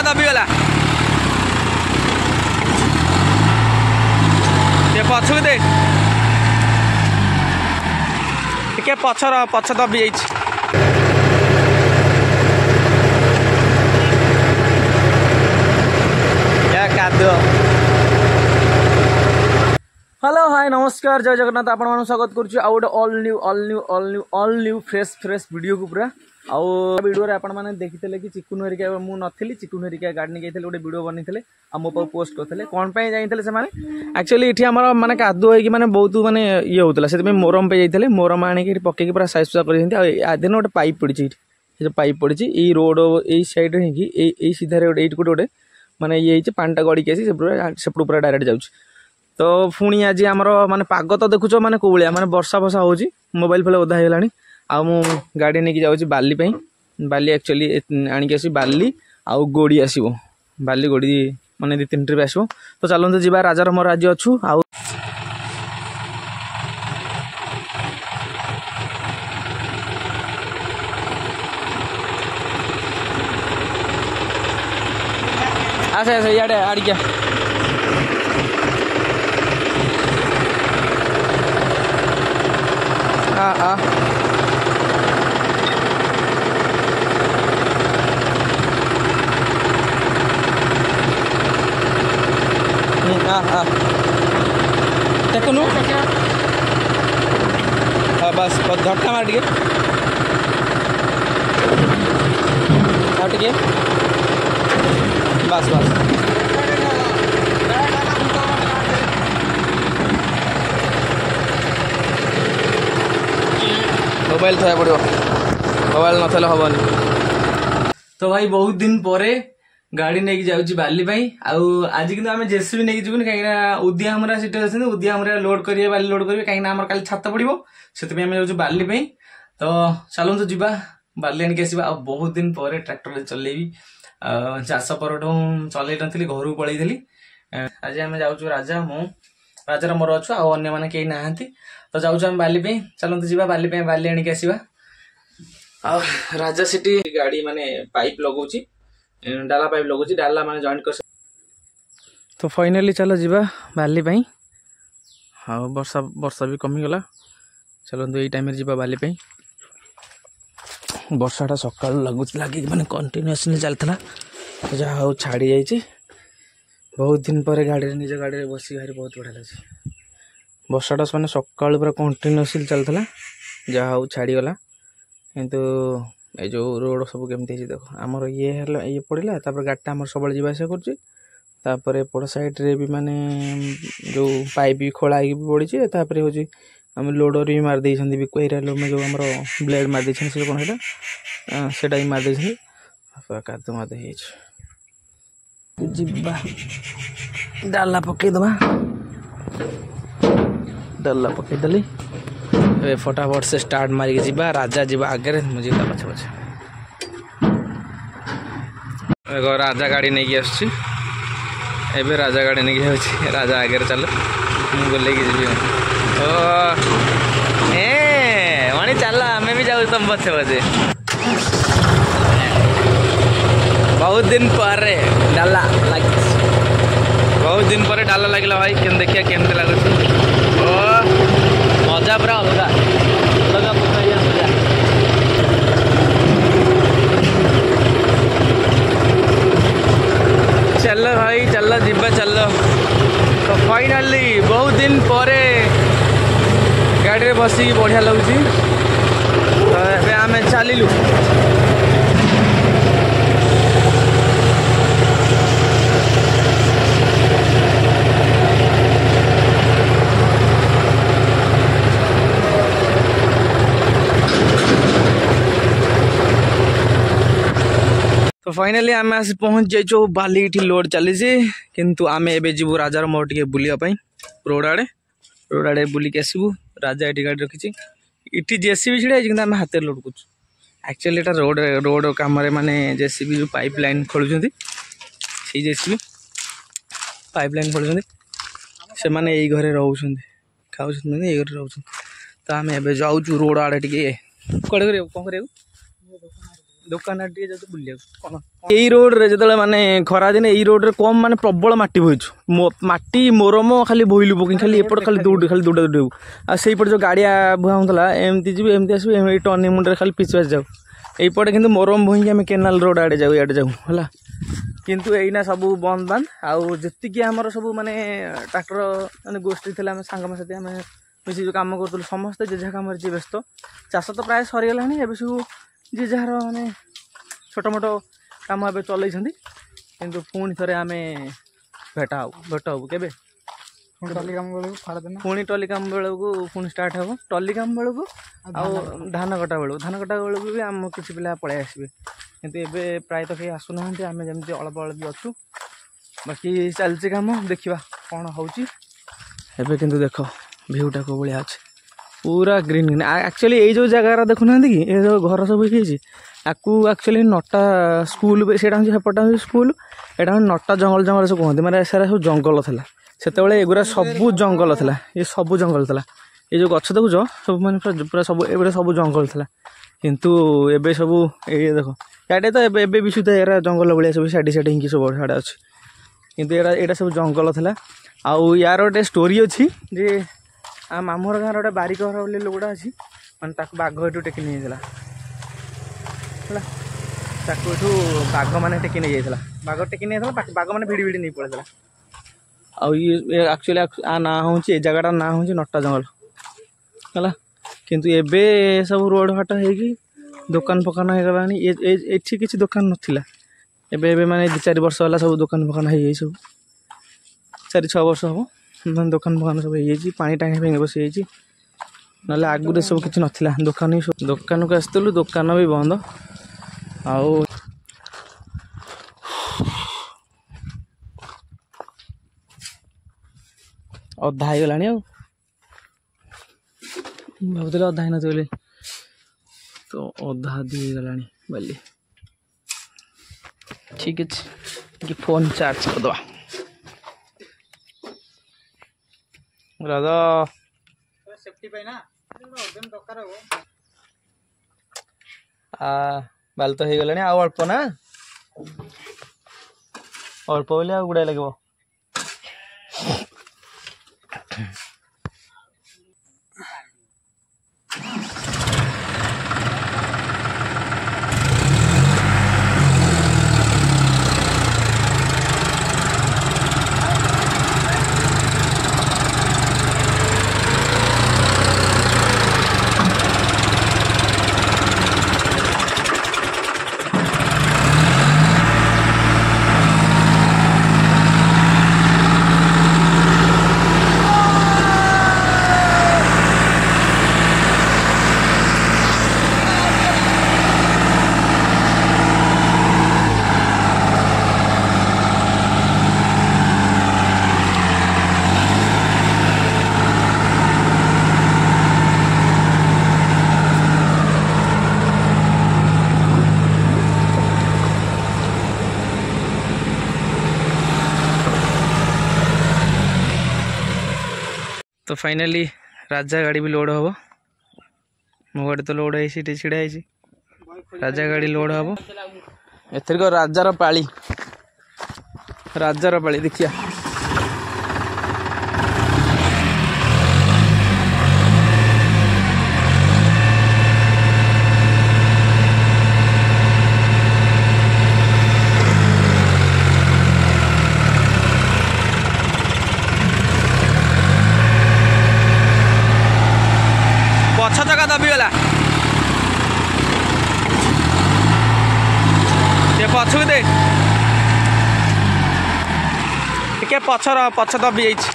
दबीगला पछू दे टे पछ दबी जादुआ। हेलो हाय नमस्कार जय जगन्नाथ आपण स्वागत करुच्ची आउ गोटे ऑल न्यू फ्रेश वीडियो को पूरा आउ वीडियो रे आपण माने देखिथिले कि चिकुन हरिका मु नथिली चिकुन हरिका गाड़ी नहीं गोटे वीडियो बनीथिले आ मो पाउ पोस्ट करथिले कोन पय जाइथिले से माने एक्चुअली इठी हमर माने कादो होई कि माने बहुत माने ये होतला से मोरम पे जाइथिले मोरम आनी कि पक्के कि पूरा साइज सुजा कर दिंती आ आदिन गोटे पाइप पड़ी छि ये पाइप पड़ी छि ई रोड ए साइड रे कि ए सीधा रे गोटे गोटे माने ये पानी टा गड़ी के से पूरा डायरेक्ट जाउछ। तो पुणी आज आमर माने पाग तो देखुच माने कोलिया माने वर्षा वर्षा होची मोबाइल फले ओदा हेलानी आ मु गाड़ी नेकी जाउची बाली पई बाली एक्चुअली आनी के आसी बाली आ गोड़ी आसीबो बाली गोड़ी माने 2-3 ट्रिप आसीबो। तो चलंतु जिबा राजार मोर आज अछु आ आसे आसे याडे आड़ी क्या देखनु बस झटका मार टे बस बस मोबाइल था पड़ो मोबाइल न थे हबनी। तो भाई बहुत दिन पर गाड़ी नहीं जाऊँगी बाली आज कि आम जेसीबी नहीं जीवन कहीं उदिया हमरा सीट अच्छे उदिया हमरा लोड करेंगे बाली लोड करेंगे कहीं कल छात पड़ो से जाऊँ बाली। तो चलते जीवा बाली आनिक आसवा बहुत दिन पर ट्रैक्टर चलेबी चाष परठू चल नी घर पलैली आज आम जाऊँ राजा मु राजार मोर अच्छु आने मैंने कहीं ना तो जाऊँ आम बाली चलते जीवा बाली बाली आनिक आसवा राजा सीटी गाड़ी माने पाइप लगौची डाला पाइप लगौची डाला माने जॉइंट कर। तो फाइनली चलो जीवा बाली हाँ वर्षा वर्षा भी कमी गला चलते यही टाइम जीवा बाली वर्षाटा सका लगुच लगे माने कंटिन्यूअसली चलता जहाँ हूँ छाड़ी जाइए बहुत दिन पर गाड़ी निज गाड़ी बस भारी बहुत बढ़िया लगे वर्षाटा मैंने सका पूरा कंटिन्यूअसली चलता जहाँ हूँ छाड़ीगला किंतु ये जो रोड सब केमती देख आमर ये पड़ा गाड़ीटा आम सब जावासा कर एपट साइड्रे भी माने जो पाइप भी खोला भी पड़ी हूँ आम लोडर भी मारदे बिकुरा जो आम ब्लेड मारदे से कौन से भी मारदे कादो मादे जीवा डाला पकईदबा डाला पकईदेली फटाफट से स्टार्ट मारिक जीवा राजा जीवा आगे मुझे पछे पछे राजा गाड़ी नहीं आसुची एबे राजा गाड़ी नहीं जाऊँगी राजा आगे चल बुले जी ओ मणि चल आम भी जाऊ तुम पछे पछे बहुत दिन पर डाला लग बहुत दिन पर डाला लगे भाई केम देखिए केमती लगुच ओ मजा पूरा अलग अलग मजा चलो भाई चलो जीवा चलो। तो फाइनली बहुत दिन पर गाड़ी में बसिक बढ़िया लगुच तो आम चलू तो फाइनली आम आस पहुँच जाइए बाली इटी लोड चली किंतु आम एवं जीवु राजार मोर टे बुलापाई रोड आड़े बुलिक आसबू राजा ये गाड़ी रखी इटी जेसीबी छिड़ा कि आम हाथ लोड कर एक्चुअली एटा रोड रोड कम माने जेसीबी जो पाइप लाइन खोलुं जेसीबी पाइप लाइन खोलुं से माने यही घरे रोचे खाऊ ये घरे रोच। तो आम ए जाऊँ रोड आड़े टे कौन कर दुकान आड़े जो बुलिया कौन यही रोड रे जो माने खरा दिन यही रोड रे कम माने प्रबल माटी बोइछु माटी मोरम खाली बोइलु पकि खाली एपट खाली दौड़ा दौड़ू आ सेपट जो गाड़िया बुआ होता एमती जी एमती आसू टर्निंग मुंडे खाली पिछु आस जाऊ यपटे किंतु मोरम बोही आम केनाल रोड आड़े जाऊ इे जाऊ है किंतु एईना सब बंद बांध आउ जी आमर सब माने ट्रैक्टर माने गोष्ठी थे आम सांग साथी आम मिसी जो कम करूँ समस्ते जे जहाँ कम जी व्यस्त चाष तो प्राय सरीगला एवं सब जी जार माने छोट मोट कम ए चल किंतु पुणी थे आम भेट हबू के टली काम बेलू पुणी टली काम बेलू पुणी स्टार्ट हम टली काम बेलू आ धान कटा बेलू भी आम किसी पिला पलि आसबे किंतु एबे प्रायतः कहीं आसुना आम जमी अल्प अल्प अच्छु बाकी चलती कम देखा कौन होची एबे किंतु देख भ्यूटा को भाया अच्छे पूरा ग्रीन ग्रीन एक्चुअली ये जो जगार देखुना कि ये जो घर सब आपको एक्चुअली नटा स्कूल से सेपटा स्कूल यहाँ नटा जंगल जंगल से कहते माने सारा सब जंगल था से एगुरा सबू जंगल था ये सबू जंगल था ये जो गछ देखुच सब माने पूरा सब एगुरा सब जंगल था किंतु एबे सब ये देख याडे तो एबे भी सुधा एरा जंगल भाया सब साइड साइड हिंकी सब साढ़े अच्छे किंतु यहाँ सब जंगल था आउ यार गोटे स्टोरी अच्छी जे मामूर गाँव गोटे बारिक घर बोले लोकटा अच्छी मैंने बाघ एठू टेकी नहीं जाता बाघ मैंने टेकी नहीं जाता बाघ टेकी नहीं जाता बाघ मैंने भिड़ी भिड़ी नहीं पड़ेगा आउ ये एक्चुअली आ ना हूँ जगह ना हूँ नटा जंगल है किंतु एबे सब रोड घाट होगी दुकान फकान हो गलानी ये किसी दुकान नाला एबे माने 2-4 वर्ष है सब दुकान फकान हो सब 4-6 वर्ष हम दुकान फकान सब हो पानी टाँगी भांगी बसी ना आगुरी सब किसी नाला दुकान ही दुकान को आसलु दुकान भी बंद आउ अधा हो गलानी भावुले अधा ही न तो अधा दी गलानी बाली ठीक है कि फोन चार्ज करदे राजा सेफ्टी पे ना दरकार हो बाल तो हो गलानी आ अल्प ना अल्प बोले आ गुड़ाई लगे तो फाइनली राजा गाड़ी भी लोड हम मो गाड़ी तो लोड है छिड़ा है राजा गाड़ी लोड हम एथर राजार पाली देखिया पछ चका दबीगला पछू दे टे पछ दबी जाइए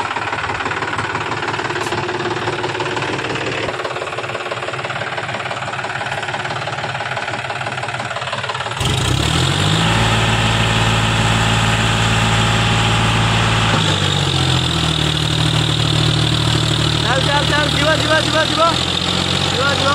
चल जीवा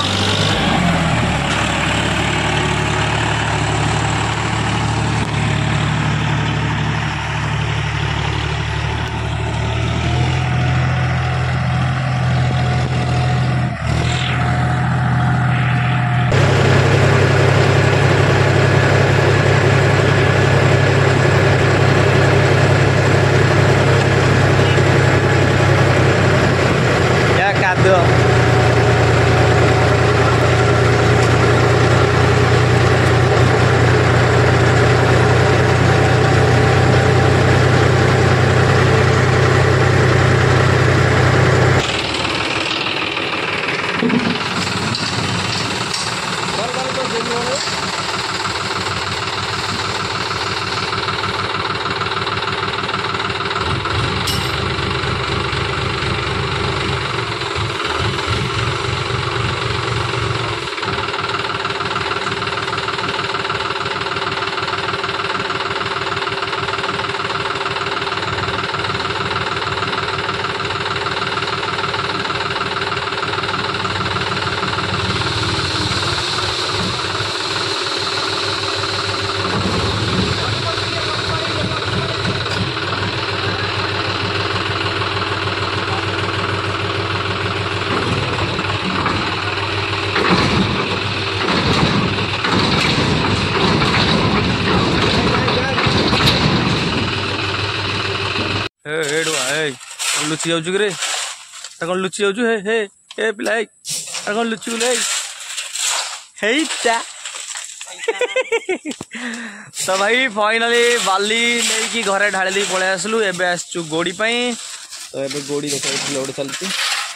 लुचि जाऊँ कि कौन लुचि जाऊँ हे हे हे पिला कौन लुचि बुले तो भाई फाइनाली बाली नहीं घरे ढाली दी पलि आसलु एबे आसचु गोड़ी पाई तो एबे गोड़ी देखा लोड चलती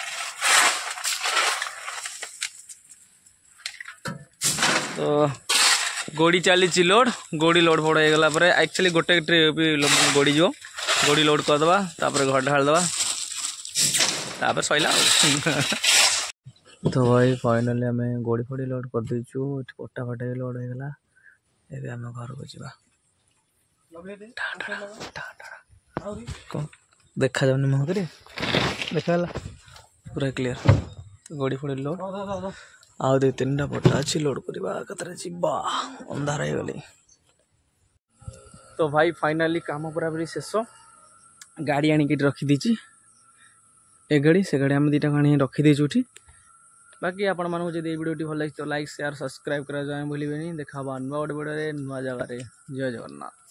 तो गोड़ी चली लोड गोड़ी लोड फोड़ हो गला एक्चुअली गोटे ट्रिप गोड़ी जो गोड़ी लोड करदे तापर घर ढालदे तापर सैला तो भाई फाइनाली आम गोड़ी फोड़ी लोड कर देचु पट्टा फटा लोड हो गला एबे आम घर को जा देखा जाऊनी मुह कर देखा पूरा क्लीयर गोड़ी फोड़ी लोड आउ दे तीन पट्टा अच्छी लोड करवा जीवा अंधार हो गली तो भाई फाइनाली काम पूरा पूरी शेष गाड़ी आणिक रखीदी ए गाड़ी से गाड़ी आम दुटा आनी रखीदेचु उठी बाकी आपण मानू जब वीडियो भल लगे तो लाइक शेयर सब्सक्राइब करा भूलें देखा नुआ गोटे वीडियो नुआ जगह जय जगन्नाथ।